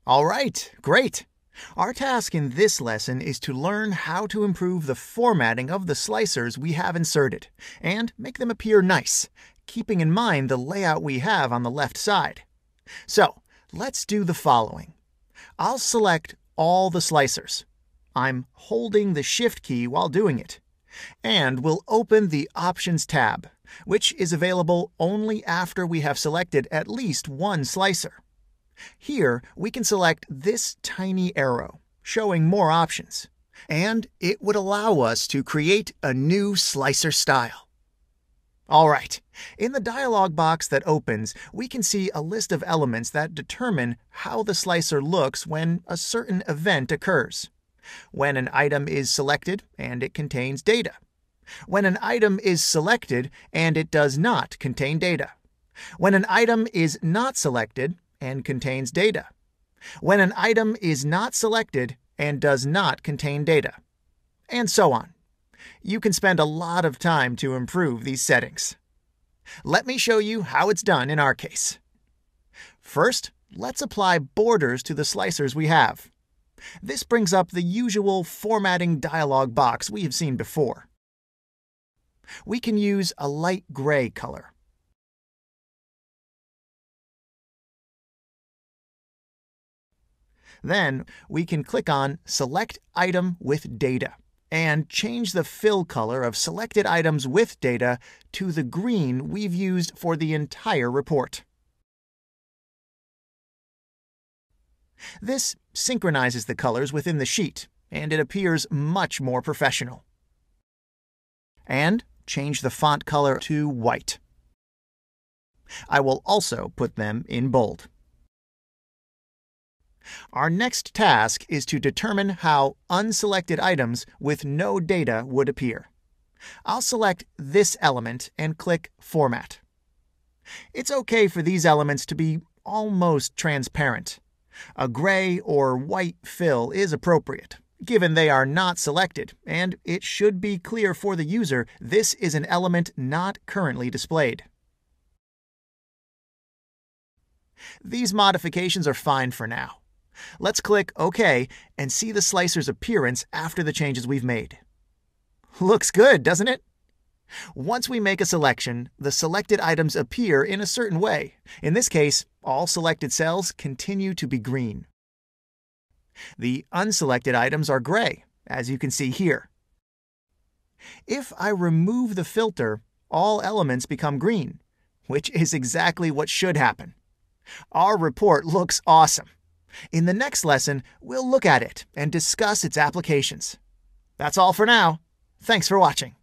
All right, great. Our task in this lesson is to learn how to improve the formatting of the slicers we have inserted and make them appear nice, keeping in mind the layout we have on the left side. So, let's do the following. I'll select all the slicers. I'm holding the Shift key while doing it. And we'll open the Options tab, which is available only after we have selected at least one slicer. Here, we can select this tiny arrow, showing more options, and it would allow us to create a new slicer style. All right, in the dialog box that opens, we can see a list of elements that determine how the slicer looks when a certain event occurs. When an item is selected and it contains data. When an item is selected and it does not contain data. When an item is not selected and contains data. When an item is not selected and does not contain data. And so on. You can spend a lot of time to improve these settings. Let me show you how it's done in our case. First, let's apply borders to the slicers we have. This brings up the usual formatting dialog box we have seen before. We can use a light gray color. Then we can click on Select Item with Data and change the fill color of selected items with data to the green we've used for the entire report. This synchronizes the colors within the sheet, and it appears much more professional. And change the font color to white. I will also put them in bold. Our next task is to determine how unselected items with no data would appear. I'll select this element and click Format. It's okay for these elements to be almost transparent. A gray or white fill is appropriate, given they are not selected, and it should be clear for the user this is an element not currently displayed. These modifications are fine for now. Let's click OK and see the slicer's appearance after the changes we've made. Looks good, doesn't it? Once we make a selection, the selected items appear in a certain way. In this case, all selected cells continue to be green. The unselected items are gray, as you can see here. If I remove the filter, all elements become green, which is exactly what should happen. Our report looks awesome. In the next lesson, we'll look at it and discuss its applications. That's all for now. Thanks for watching.